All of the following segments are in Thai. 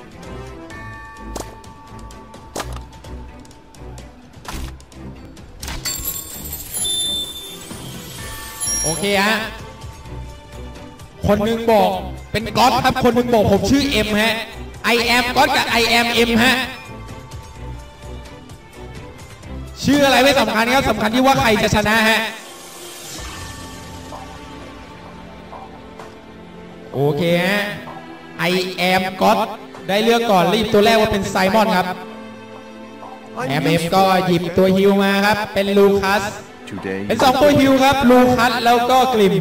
โอเคฮะคนหนึ่งบอกเป็นก๊อตครับคนหนึ่งบอกผมชื่อเอ็มฮะ I am ก๊อตกับ I am เอ็มฮะชื่ออะไรไม่สำคัญครับสำคัญที่ว่าใครจะชนะฮะโอเคฮะ I am ก๊อตได้เลือกก่อนรีบตัวแรกว่าเป็นไซมอนครับแอมก็หยิบตัวฮิวมาครับเป็นลูคัสเป็น2ตัวฮิวครับลูคัสแล้วก็กลิม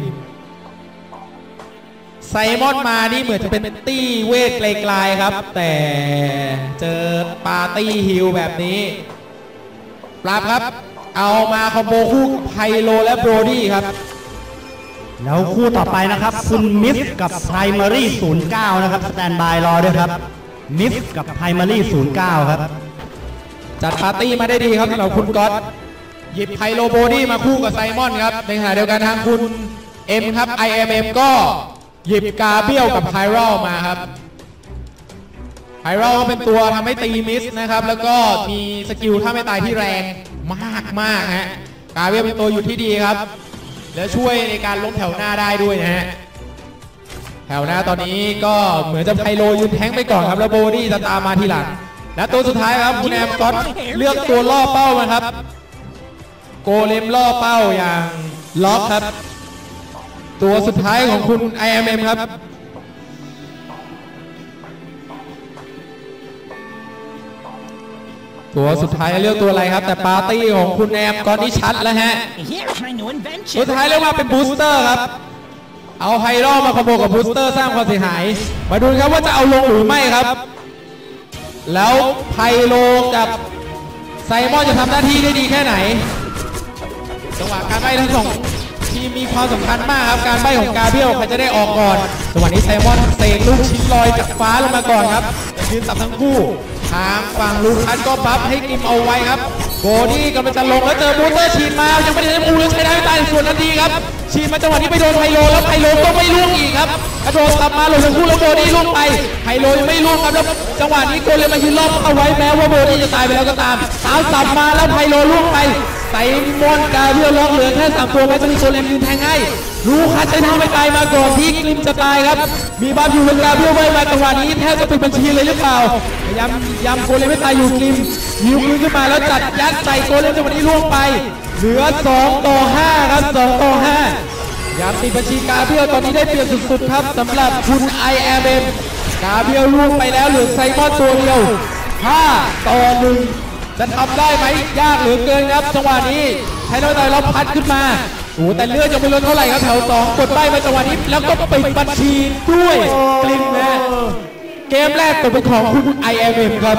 ไซมอนมานี่เหมือนจะเป็นตี้เวทไกลๆครับแต่เจอปาร์ตี้ฮิวแบบนี้ปราบครับเอามาคอมโบคู่ไพโลและโบรดี้ครับแล้วคู่ต่อไปนะครับคุณมิสกับไพรมารี09นะครับสแตนบายรอด้วยครับมิสกับไพรมารี09ครับจัดปาร์ตี้มาได้ดีครับสำหรับคุณก๊อตหยิบไพโลโบดี้มาคู่กับไซมอนครับในขณะเดียวกันทางคุณเอ็มครับ IMM ก็หยิบกาเบียลกับไพโรมาครับไพโรก็เป็นตัวทำให้ตีมิสนะครับแล้วก็มีสกิลถ้าไม่ตายที่แรงมากฮะกาเบียลเป็นตัวอยู่ที่ดีครับแล้วช่วยในการล้มแถวหน้าได้ด้วยนะฮะแถวหน้าตอนนี้ก็เหมือนจะไพโลยืนแทงไปก่อนครับแล้วโบดี้จะตามมาทีหลังและตัวสุดท้ายครับคุณแอมก็เลือกตัวล่อเป้ามาครับโกเลมล่อเป้าอย่างล็อกครับตัวสุดท้ายของคุณ IMM ครับตัวสุดท้ายเลือกตัวอะไรครับแต่ปาร์ตี้ของคุณแอมก่อนที่ชัดแล้วฮะสุดท้ายเรียกว่าเป็นบูสเตอร์ครับเอาไฮโร่มาคอมโบกับบูสเตอร์สร้างความเสียหายมาดูครับว่าจะเอาลงหรือไม่ครับแล้วไพโลกับไซมอนจะทำหน้าที่ได้ดีแค่ไหนจังหวะการใบ้ทั้งสองทีมมีความสำคัญมากครับการใบ้ของกาเบียลใครจะได้ออกก่อนจังหวะนี้ไซมอนเตะลูกชิ้นลอยจากฟ้าลงมาก่อนครับยืนสับทั้งคู่ทางฝั่งลูคัสก็บัฟให้กิมเอาไว้ครับโบดี้กำลังจะลงแล้วเจอบูเตอร์ฉีดมายังไม่ได้มูเลยใช้ได้ไม่ตายส่วนนั้นดีครับฉีดมาจังหวะนี้ไปโดนไพโลแล้วไพโลก็ไม่ล่วงอีกครับกระโดดกลับมาลงทั้งคู่แล้วโบดี้ล่วงไปไพโลยังไม่ล่วงครับแล้วจังหวะนี้โกเลมมายืนรอบเอาไว้แม้ว่าโบดี้จะตายไปแล้วก็ตามสาวสับมาแล้วไพโลล่วงไปไซมอนกาเบียลล็อกเหลือแค่3ตัวแม้จะมีโกเลมยืนแทงให้ลูคัสใช้ท่าไม่ตายมาก่อนที่กลิมจะตายครับมีบัฟอยู่กับกาเบียลไว้มาจังหวะนี้แทบจะปิดบัญชีเลยหรือเปล่าพยายามย้ำโกเลมไม่ตายอยู่กลิมยิวขึ้นมาแล้วจัดยัดใส่โกเลมจังหวะนี้ล่วงไปเหลือ2 ต่อ 5ครับ2 ต่อ 5ย้ำติดบัญชีกาเบียลตอนนี้ได้เปรียบสุดๆครับสำหรับคุณ IMM กาเบียลล่วงไปแล้วเหลือไซมอนตัวเดียว5 ต่อ 1จะทำได้ไหมยากเหลือเกินครับจังหวะนี้ใช้น้อยเราพัดขึ้นมาโอ้แต่เลือดยังไม่ลดเท่าไหร่ครับแถว2กดใบมาจังหวะนี้แล้วก็ปิดบัญชีด้วยกลิมนะเกมแรกตกเป็นของคุณ IMM ครับ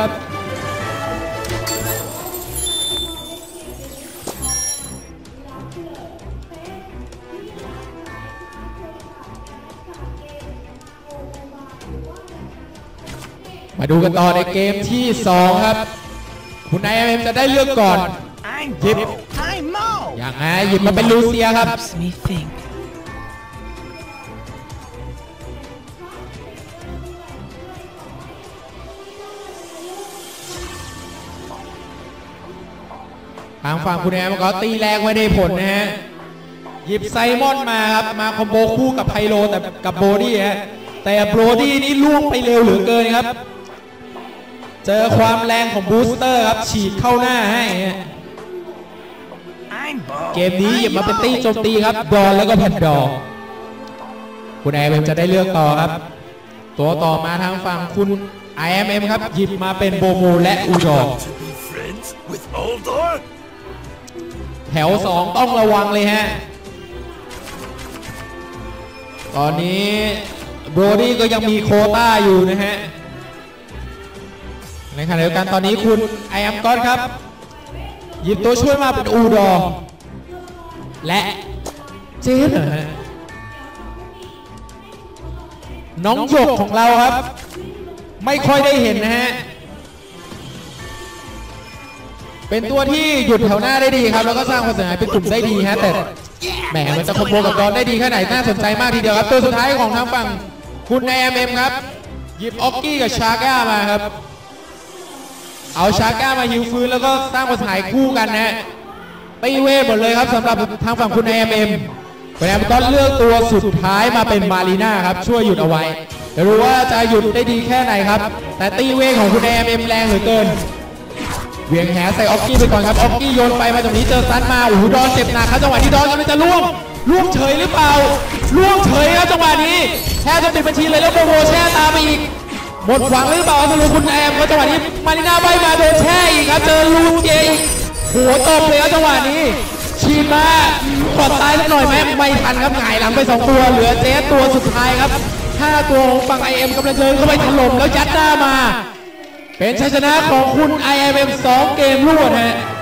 มาดูกันต่อในเกมที่2ครับคุณ IMM จะได้เลือกก่อนหยิบอย่างไงหยิบมาเป็นลูเซียครับทางฝั่งคุณแอมก็ตีแรงไม่ได้ผลนะฮะหยิบไซมอนมาครับมาคอมโบคู่กับไพโลแต่กับโบดี้ฮะแต่โบดี้นี่ล่วงไปเร็วเหลือเกินครับเจอความแรงของบูสเตอร์ครับฉีดเข้าหน้าให้เกมนี้หยิบมาเป็นตีโจมตีครับดอนแล้วก็แผ่นดอกคุณ IMM จะได้เลือกต่อครับตัวต่อมาทางฝั่งคุณ IMM ครับหยิบมาเป็นโบโมและอูดอกแถว2ต้องระวังเลยฮะตอนนี้โบรดี้ก็ยังมีโควต้าอยู่นะฮะในขณะเดียวกันตอนนี้คุณ IMM ก๊อตครับหยิบตัวช่วยมาเป็นอูดอและเจนเหรอฮะน้องหยกของเราครับไม่ค่อยได้เห็นนะฮะเป็นตัวที่หยุดแถวหน้าได้ดีครับแล้วก็สร้างความเสียหายเป็นกลุ่มได้ดีฮะแต่แหมมันจะคอมโบกับดอนได้ดีแค่ไหนน่าสนใจมากทีเดียวครับตัวสุดท้ายของทางฝั่งคุณ IMM ครับหยิบออกกี้กับชาก้ามาครับเอาชาก้ามาฮิวฟื้นแล้วก็สร้างความหายคู่กันนะตีเวทหมดเลยครับสำหรับทางฝั่งคุณ AMM คุณแอมต้องเลือกตัวสุดท้ายมาเป็นมารีน่าครับช่วยหยุดเอาไว้ไม่รู้ว่าจะหยุดได้ดีแค่ไหนครับแต่ตีเวทของคุณ AMM แรงเหลือเกินเวียงแหใส่ออกกี้ไปก่อนครับออกกี้โยนไปมาตรงนี้เจอซันมาโอ้โหดอนเจ็บหนักครับจังหวะที่ดอนกำลังจะล่วงเฉยหรือเปล่าล่วงเฉยครับจังหวะนี้แทบจะปิดบัญชีเลยแล้วโบโวแช่ตามไปอีกหมดหวังหรือเปล่าสรุปคุณแอมก็จังหวะนี้มารีน่าใบมาโดนแช่อีกครับเจอลูเจอีกหัวตบเลยครับจังหวะนี้ชีมากดตายสักหน่อยไหมไม่ทันครับหงายหลังไป2ตัวเหลือเจสตัวสุดท้ายครับ5ตัวของฝั่ง IM กำลังเดินเข้าไปถล่มแล้วยัดหน้ามาเป็นชัยชนะของคุณ IMM 2 เกมรวดฮะ